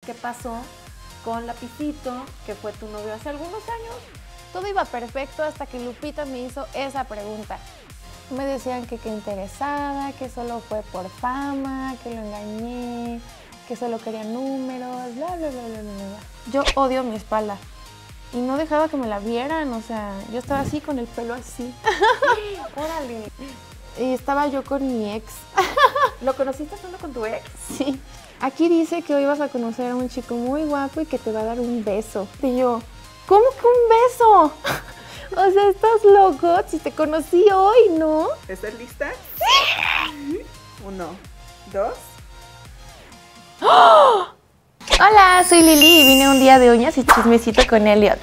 qué pasó con Lapicito, que fue tu novio hace algunos años. Todo iba perfecto hasta que Lupita me hizo esa pregunta. Me decían que qué interesada, que solo fue por fama, que lo engañé, que solo quería números, bla, bla, bla, bla, bla. Yo odio mi espalda y no dejaba que me la vieran, o sea, yo estaba así con el pelo así. Órale. Y estaba yo con mi ex. ¿Lo conociste estando con tu ex? Sí. Aquí dice que hoy vas a conocer a un chico muy guapo y que te va a dar un beso. Y yo, ¿cómo que un beso? O sea, ¿estás loco? Si te conocí hoy, ¿no? ¿Estás lista? Sí. 1, 2. ¡Oh! Hola, soy Lili y vine un día de uñas y chismecito con Elliot.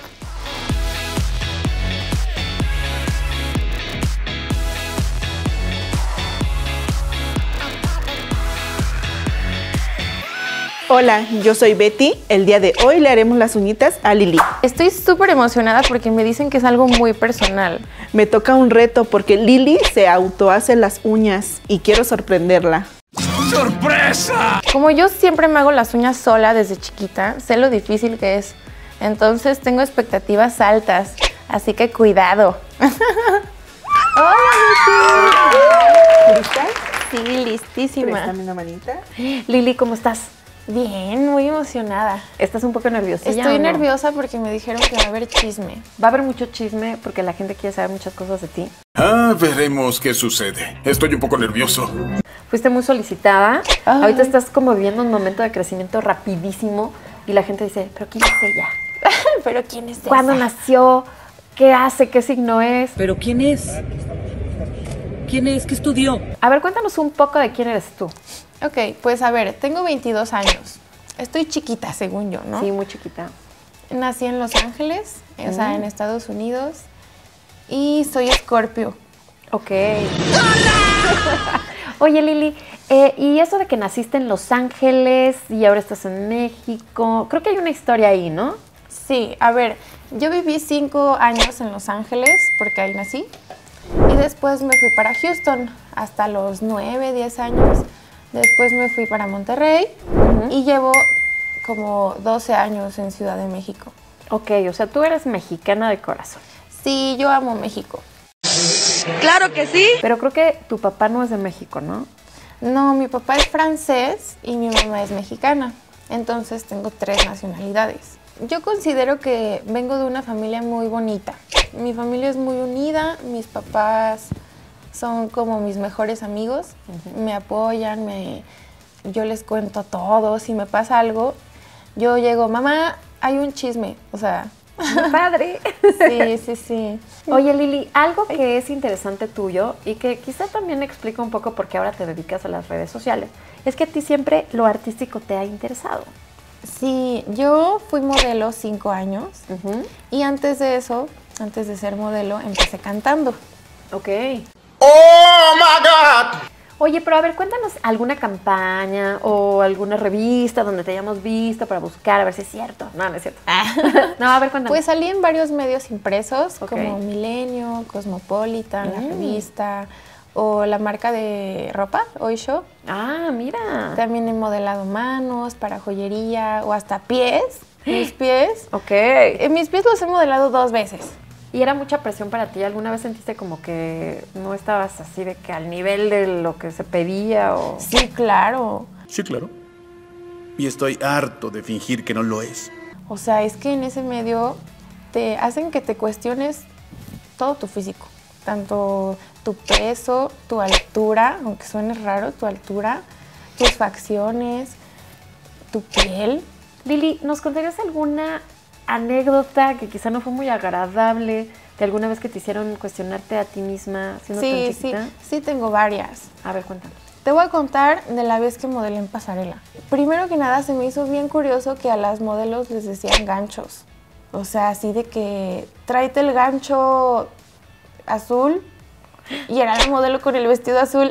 Hola, yo soy Betty. El día de hoy le haremos las uñitas a Lili. Estoy súper emocionada porque me dicen que es algo muy personal. Me toca un reto porque Lili se autohace las uñas y quiero sorprenderla. ¡Sorpresa! Como yo siempre me hago las uñas sola desde chiquita, sé lo difícil que es. Entonces tengo expectativas altas, así que cuidado. ¡Hola, Betty! ¿Lista? Sí, listísima. Préstame una manita. Lili, ¿cómo estás? Bien, muy emocionada. ¿Estás un poco nerviosa? Estoy nerviosa porque me dijeron que va a haber chisme. Va a haber mucho chisme porque la gente quiere saber muchas cosas de ti. Veremos qué sucede. Estoy un poco nervioso. Fuiste muy solicitada. Ay. Ahorita estás como viviendo un momento de crecimiento rapidísimo y la gente dice, ¿pero quién es ella? ¿Pero quién es esa? ¿Cuándo nació? ¿Qué hace? ¿Qué signo es? ¿Pero quién es? ¿Quién es? ¿Qué estudió? A ver, cuéntanos un poco de quién eres tú. Ok, pues a ver, tengo 22 años. Estoy chiquita, según yo, ¿no? Sí, muy chiquita. Nací en Los Ángeles, o sea, en Estados Unidos. Y soy Escorpio. Ok. Oye, Lili, y eso de que naciste en Los Ángeles y ahora estás en México, creo que hay una historia ahí, ¿no? Sí, a ver, yo viví 5 años en Los Ángeles, porque ahí nací. Y después me fui para Houston, hasta los 9, 10 años. Después me fui para Monterrey y llevo como 12 años en Ciudad de México. Ok, o sea, tú eres mexicana de corazón. Sí, yo amo México. ¡Claro que sí! Pero creo que tu papá no es de México, ¿no? No, mi papá es francés y mi mamá es mexicana. Entonces tengo 3 nacionalidades. Yo considero que vengo de una familia muy bonita. Mi familia es muy unida, mis papás son como mis mejores amigos, me apoyan, yo les cuento todo, si me pasa algo, yo llego, mamá, hay un chisme, o sea... ¡Qué padre! Sí, sí, sí. Oye, Lili, algo que es interesante tuyo y que quizá también explica un poco por qué ahora te dedicas a las redes sociales, es que a ti siempre lo artístico te ha interesado. Sí, yo fui modelo 5 años y antes de eso, antes de ser modelo, empecé cantando. Ok. ¡Oh, my God! Oye, pero a ver, cuéntanos alguna campaña o alguna revista donde te hayamos visto para buscar a ver si es cierto. No, no es cierto. No, a ver, cuéntanos. Pues salí en varios medios impresos, Ok. como Milenio, Cosmopolitan, La Revista, o la marca de ropa, Oysho. Ah, mira. También he modelado manos para joyería o hasta pies, mis pies. Ok. Mis pies los he modelado 2 veces. ¿Y era mucha presión para ti? ¿Alguna vez sentiste como que no estabas así de que al nivel de lo que se pedía o...? Sí, claro. Sí, claro. Y estoy harto de fingir que no lo es. O sea, es que en ese medio te hacen que te cuestiones todo tu físico. Tanto tu peso, tu altura, aunque suene raro, tu altura, tus facciones, tu piel. Lili, ¿nos contarías alguna anécdota que quizá no fue muy agradable de alguna vez que te hicieron cuestionarte a ti misma siendo tan Sí, sí, chiquita? sí tengo varias. A ver, cuéntanos. Te voy a contar de la vez que modelé en pasarela. Primero que nada, se me hizo bien curioso que a las modelos les decían ganchos. O sea, así de que tráete el gancho azul y era la modelo con el vestido azul.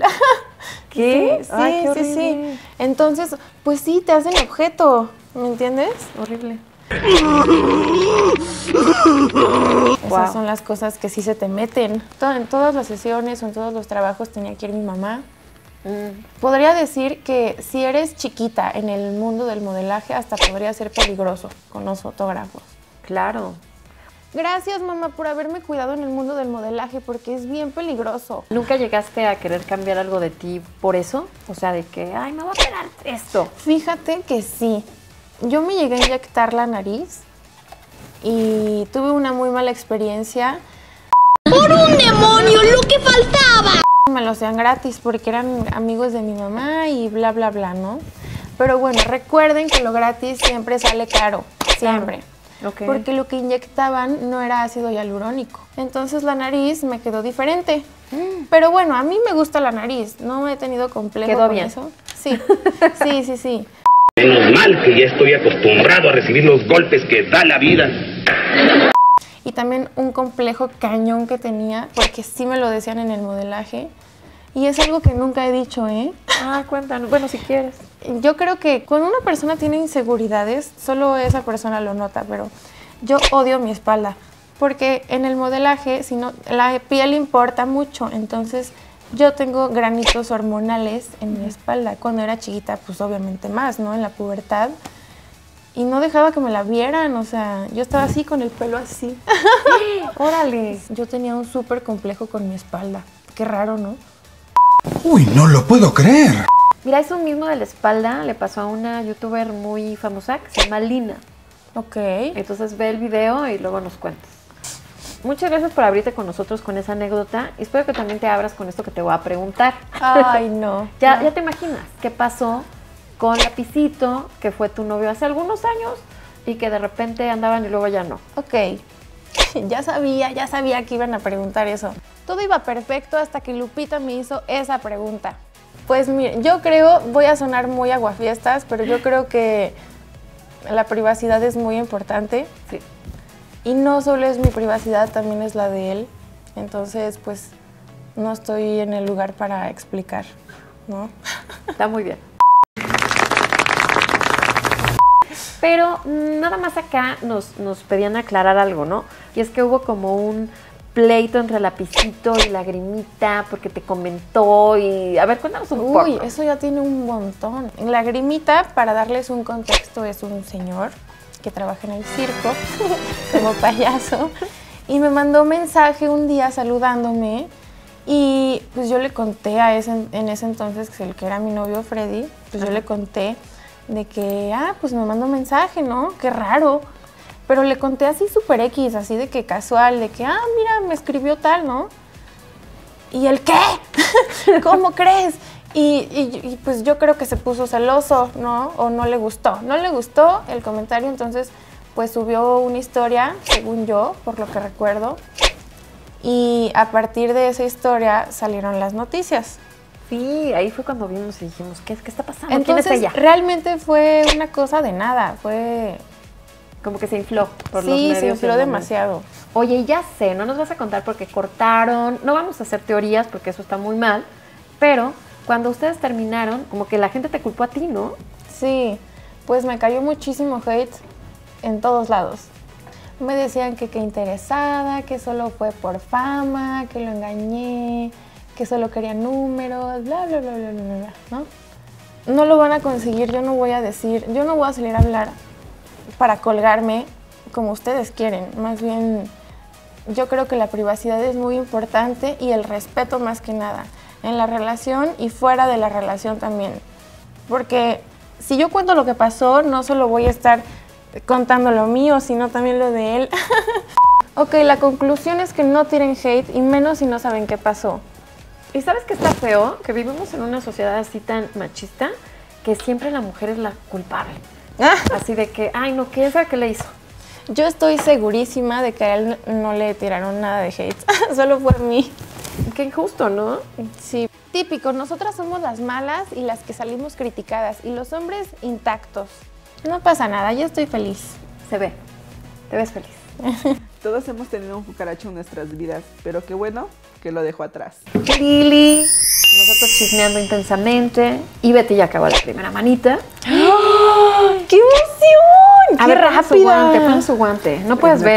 ¿Qué? Sí, Ay, qué sí, sí. horrible. Entonces, pues sí, te hacen objeto, ¿me entiendes? Horrible. Esas son las cosas que sí se te meten. En todas las sesiones o en todos los trabajos tenía que ir mi mamá. Podría decir que si eres chiquita en el mundo del modelaje, hasta podría ser peligroso con los fotógrafos. Claro. Gracias, mamá, por haberme cuidado en el mundo del modelaje, porque es bien peligroso. ¿Nunca llegaste a querer cambiar algo de ti por eso? O sea, de que, ay, me voy a operar esto. Fíjate que sí. Yo me llegué a inyectar la nariz y tuve una muy mala experiencia. ¡Por un demonio, lo que faltaba! Me lo hacían gratis porque eran amigos de mi mamá y bla, bla, bla, ¿no? Pero bueno, recuerden que lo gratis siempre sale caro, siempre. Okay. Porque lo que inyectaban no era ácido hialurónico. Entonces la nariz me quedó diferente. Pero bueno, a mí me gusta la nariz, no he tenido complejo ¿Quedó con bien? eso. Sí, sí. Menos mal que ya estoy acostumbrado a recibir los golpes que da la vida. Y también un complejo cañón que tenía, porque sí me lo decían en el modelaje. Y es algo que nunca he dicho, ¿eh? Ah, cuéntanos. Bueno, si quieres. Yo creo que cuando una persona tiene inseguridades, solo esa persona lo nota, pero yo odio mi espalda. Porque en el modelaje, si no, la piel importa mucho, entonces yo tengo granitos hormonales en mi espalda. Cuando era chiquita, pues obviamente más, ¿no? En la pubertad. Y no dejaba que me la vieran, o sea, yo estaba así con el pelo así. Órale. Yo tenía un súper complejo con mi espalda. Qué raro, ¿no? Uy, no lo puedo creer. Mira, eso mismo de la espalda le pasó a una youtuber muy famosa que se llama Lina. Ok. Entonces ve el video y luego nos cuentas. Muchas gracias por abrirte con nosotros con esa anécdota. Y espero que también te abras con esto que te voy a preguntar. Ay, no. ¿Ya te imaginas qué pasó con Lapicito, que fue tu novio hace algunos años y que de repente andaban y luego ya no? Ok. Ya sabía que iban a preguntar eso. Todo iba perfecto hasta que Lupita me hizo esa pregunta. Pues miren, yo creo, voy a sonar muy aguafiestas, pero yo creo que la privacidad es muy importante. Sí. Y no solo es mi privacidad, también es la de él. Entonces, pues, no estoy en el lugar para explicar, ¿no? Está muy bien. Pero nada más acá nos pedían aclarar algo, ¿no? Y es que hubo como un pleito entre Lapicito y Lagrimita porque te comentó y... A ver, cuéntanos un poco. Uy, eso ya tiene un montón. Lagrimita, para darles un contexto, es un señor que trabaja en el circo como payaso y me mandó mensaje un día saludándome y pues yo le conté en ese entonces, que era mi novio Freddy, pues yo le conté de que, pues me mandó mensaje, ¿no? Qué raro. Pero le conté así súper X, así de que casual, de que, mira, me escribió tal, ¿no? ¿Y el qué? ¿Cómo crees? Y pues yo creo que se puso celoso, ¿no? O no le gustó. No le gustó el comentario, entonces pues subió una historia, según yo, por lo que recuerdo. Y a partir de esa historia salieron las noticias. Sí, ahí fue cuando vimos y dijimos, ¿qué está pasando? Entonces, ¿quién es ella? realmente fue una cosa de nada, fue... Como que se infló por los Sí, medios. se infló demasiado. Oye, ya sé, no nos vas a contar porque cortaron, no vamos a hacer teorías porque eso está muy mal, pero cuando ustedes terminaron, como que la gente te culpó a ti, ¿no? Sí, pues me cayó muchísimo hate en todos lados. Me decían que qué interesada, que solo fue por fama, que lo engañé, que solo quería números, bla, bla, bla, bla, bla, bla, ¿no? No lo van a conseguir, yo no voy a decir, yo no voy a salir a hablar para colgarme como ustedes quieren. Más bien, yo creo que la privacidad es muy importante y el respeto más que nada, en la relación y fuera de la relación también. Porque si yo cuento lo que pasó, no solo voy a estar contando lo mío, sino también lo de él. Ok, la conclusión es que no tiren hate y menos si no saben qué pasó. ¿Y sabes qué está feo? Que vivimos en una sociedad así tan machista que siempre la mujer es la culpable. Así de que, ay, no, ¿qué es la que le hizo? Yo estoy segurísima de que a él no le tiraron nada de hate, solo fue a mí. Qué injusto, ¿no? Sí. Típico, nosotras somos las malas y las que salimos criticadas y los hombres intactos. No pasa nada, yo estoy feliz. Se ve, te ves feliz. Todos hemos tenido un cucaracho en nuestras vidas, pero qué bueno que lo dejó atrás. Lili, nosotros chismeando intensamente y Betty ya acabó la primera manita. ¡Oh! ¡Qué emoción! A ver, pon su guante, pon su guante. No puedes ver, ¿eh?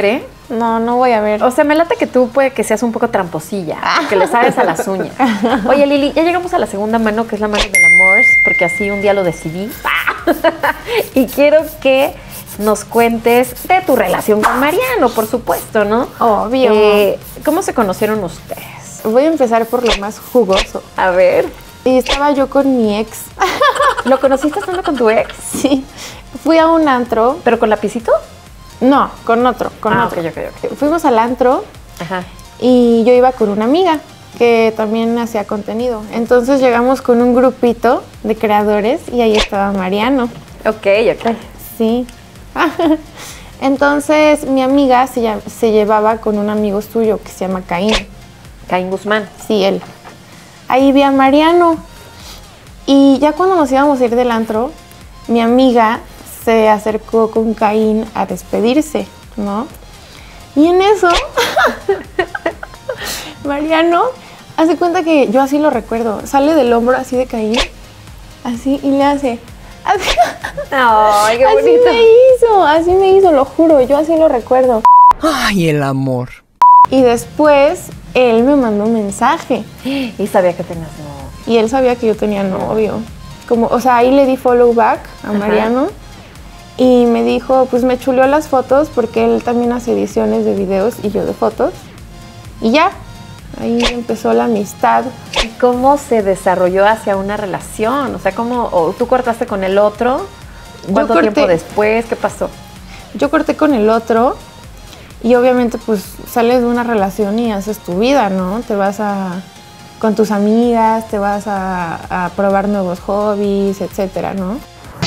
No, no voy a ver. O sea, me late que tú puede que seas un poco tramposilla, que le sabes a las uñas. Oye, Lili, ya llegamos a la segunda mano, que es la mano del amor, porque así un día lo decidí. Y quiero que nos cuentes de tu relación con Mariano, por supuesto, ¿no? Obvio. ¿Cómo se conocieron ustedes? Voy a empezar por lo más jugoso. A ver. Y estaba yo con mi ex. ¿Lo conociste estando con tu ex? Sí. Fui a un antro. ¿Pero con lapicito? No, con otro. Ok. Fuimos al antro. Ajá. Y yo iba con una amiga que también hacía contenido. Entonces llegamos con un grupito de creadores y ahí estaba Mariano. Ok. Sí. Entonces mi amiga se llevaba con un amigo suyo que se llama Caín. Caín Guzmán. Sí, él. Ahí vi a Mariano. Y ya cuando nos íbamos a ir del antro, mi amiga se acercó con Caín a despedirse, ¿no? Y en eso, Mariano hace cuenta que yo así lo recuerdo. Sale del hombro así de Caín, así, y le hace... Así, ¡Ay, qué bonito! Así me hizo, lo juro, yo así lo recuerdo. Ay, el amor. Y después, él me mandó un mensaje. Y sabía que tenías novio. Y él sabía que yo tenía novio. Como, o sea, ahí le di follow back a Mariano. Y me dijo, pues me chuleó las fotos porque él también hace ediciones de videos y yo de fotos. Y ya, ahí empezó la amistad. ¿Y cómo se desarrolló hacia una relación? O sea, ¿o tú cortaste con el otro? ¿Cuánto tiempo después? ¿Qué pasó? Yo corté con el otro y obviamente pues sales de una relación y haces tu vida, ¿no? Te vas con tus amigas, te vas a probar nuevos hobbies, etcétera, ¿no?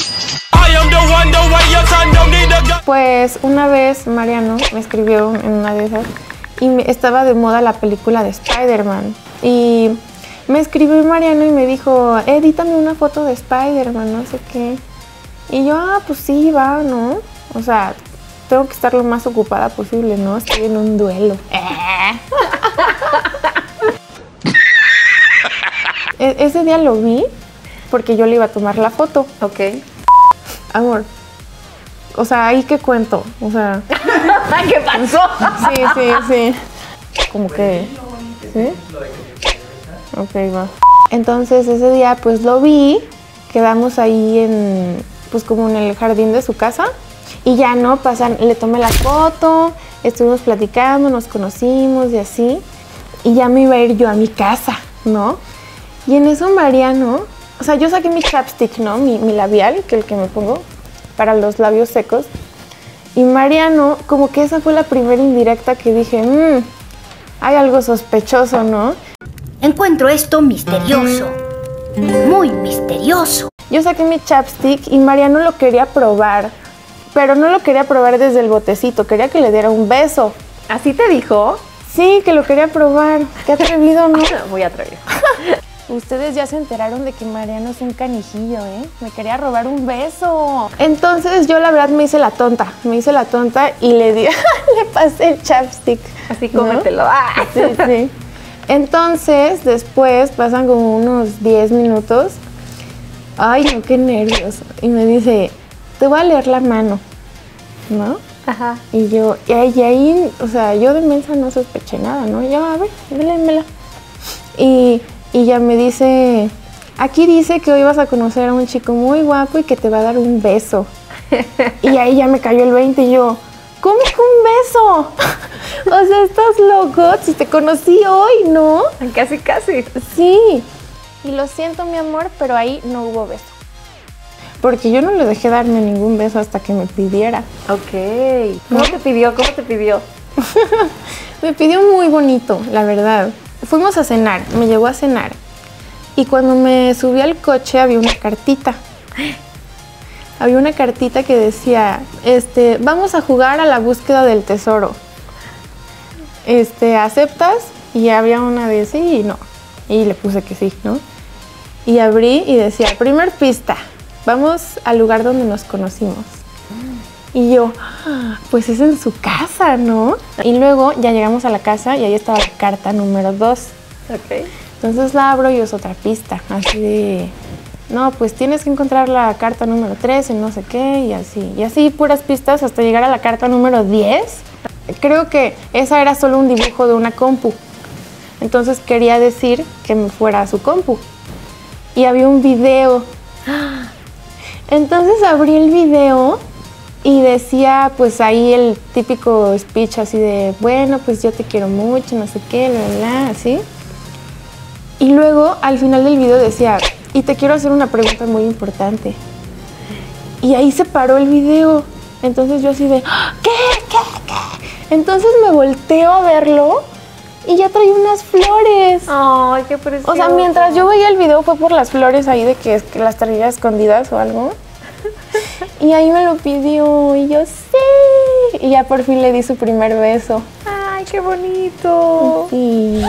Pues una vez Mariano me escribió en una de esas y estaba de moda la película de Spider-Man y me escribió Mariano y me dijo, edítame una foto de Spider-Man, no sé qué. Y yo, pues sí, va, ¿no? O sea, tengo que estar lo más ocupada posible, ¿no? Estoy en un duelo. Ese día lo vi porque yo le iba a tomar la foto. Ok. Amor, o sea, ¿ahí qué cuento? O sea... ¿Qué pasó? Sí. Como que... ¿Sí? Ok, va. Entonces ese día pues lo vi, quedamos ahí pues como en el jardín de su casa y ya no pasan, le tomé la foto, estuvimos platicando, nos conocimos y así y ya me iba a ir yo a mi casa, ¿no? Y en eso Mariano, o sea, yo saqué mi chapstick, ¿no? Mi labial, que el que me pongo para los labios secos. Y Mariano, como que esa fue la primera indirecta que dije, hay algo sospechoso, ¿no? Encuentro esto misterioso. Muy misterioso. Yo saqué mi chapstick y Mariano lo quería probar, pero no lo quería probar desde el botecito, quería que le diera un beso. ¿Así te dijo? Sí, que lo quería probar. Qué atrevido, ¿no? Muy atrevido. Ustedes ya se enteraron de que Mariano es un canijillo, ¿eh? Me quería robar un beso. Entonces yo la verdad me hice la tonta y le pasé el chapstick. Así cómetelo. ¿No? Sí. Entonces después pasan como unos 10 minutos. Ay, no, qué nervios. Y me dice, te voy a leer la mano, ¿no? Ajá. Y ahí, o sea, yo de mensa no sospeché nada, ¿no? Yo, a ver, léemela. Y ya me dice, aquí dice que hoy vas a conocer a un chico muy guapo y que te va a dar un beso. Y ahí ya me cayó el 20 y yo, ¿cómo que un beso? O sea, ¿estás loco? Si te conocí hoy, ¿no? Casi. Sí. Y lo siento, mi amor, pero ahí no hubo beso. Porque yo no le dejé darme ningún beso hasta que me pidiera. Ok. ¿Cómo te pidió? Me pidió muy bonito, la verdad. Fuimos a cenar, me llevó a cenar. Y cuando me subí al coche había una cartita. Había una cartita que decía, vamos a jugar a la búsqueda del tesoro. ¿Aceptas? Y había una de sí y no. Y le puse que sí, ¿no? Y abrí y decía, primer pista, vamos al lugar donde nos conocimos. Y yo, pues es en su casa, ¿no? Y luego ya llegamos a la casa y ahí estaba la carta número 2. Ok. Entonces la abro y es otra pista, así de, no, pues tienes que encontrar la carta número 3 en no sé qué y así. Y así puras pistas hasta llegar a la carta número 10. creo que esa era solo un dibujo de una compu. Entonces quería decir que me fuera a su compu. Y había un video. Entonces abrí el video y decía pues ahí el típico speech así de, bueno, pues yo te quiero mucho, no sé qué, así. Y luego al final del video decía, y te quiero hacer una pregunta muy importante. Y ahí se paró el video. Entonces yo así de, ¿qué? Entonces me volteo a verlo y ya traía unas flores. Ay, qué precioso. O sea, mientras yo veía el video fue por las flores ahí de que las traía escondidas o algo. Y ahí me lo pidió y yo sí. Y ya por fin le di su primer beso. Ay, qué bonito. Sí.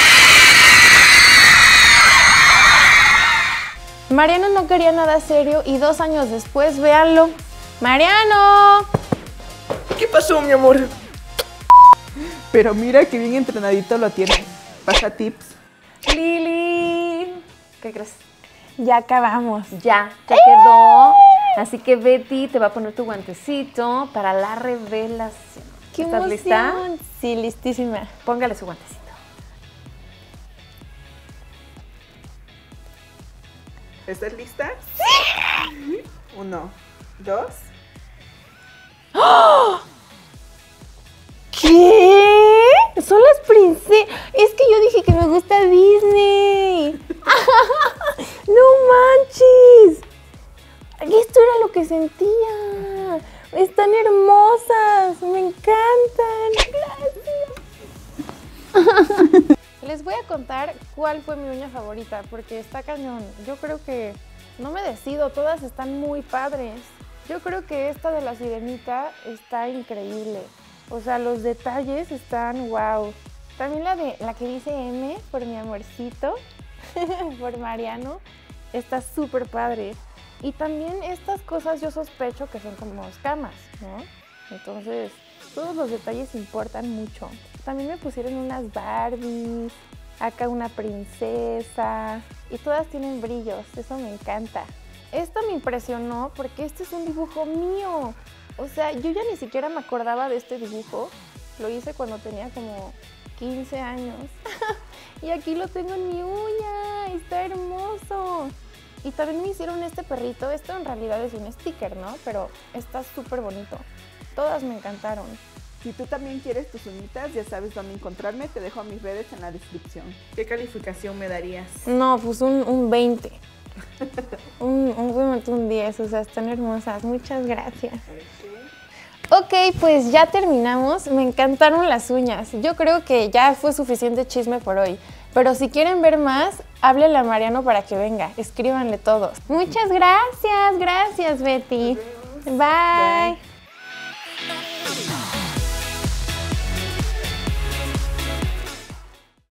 Mariano no quería nada serio y 2 años después, véanlo. ¡Mariano! ¿Qué pasó, mi amor? Pero mira que bien entrenadito lo tiene. Pasa tips. Lili, ¿qué crees? Ya acabamos. Ya quedó. Así que Betty te va a poner tu guantecito para la revelación. ¡Qué ¿Estás emoción! lista? Sí, listísima. Póngale su guantecito. ¿Estás lista? Sí. 1, 2. ¡Oh! ¿Qué? Son las princesas. Es que yo dije que me gusta Disney. ¡No manches! Esto era lo que sentía. Están hermosas. Me encantan. Gracias. Les voy a contar cuál fue mi uña favorita, porque está cañón. Yo creo que no me decido, todas están muy padres. Yo creo que esta de la sirenita está increíble. O sea, los detalles están wow. También la que dice M, por mi amorcito, por Mariano, está súper padre. Y también estas cosas yo sospecho que son como escamas, ¿no? Entonces, todos los detalles importan mucho. También me pusieron unas Barbies, acá una princesa, y todas tienen brillos, eso me encanta. Esto me impresionó porque este es un dibujo mío. O sea, yo ya ni siquiera me acordaba de este dibujo. Lo hice cuando tenía como 15 años. Y aquí lo tengo en mi uña, está hermoso. Y también me hicieron este perrito. Esto en realidad es un sticker, ¿no? Pero está súper bonito. Todas me encantaron. Si tú también quieres tus uñitas, ya sabes dónde encontrarme. Te dejo mis redes en la descripción. ¿Qué calificación me darías? No, pues un 20. un 10, o sea, están hermosas. Muchas gracias. Ok, pues ya terminamos. Me encantaron las uñas. Yo creo que ya fue suficiente chisme por hoy. Pero si quieren ver más, háblenle a Mariano para que venga. Escríbanle todos. Muchas gracias. Gracias, Betty. Bye.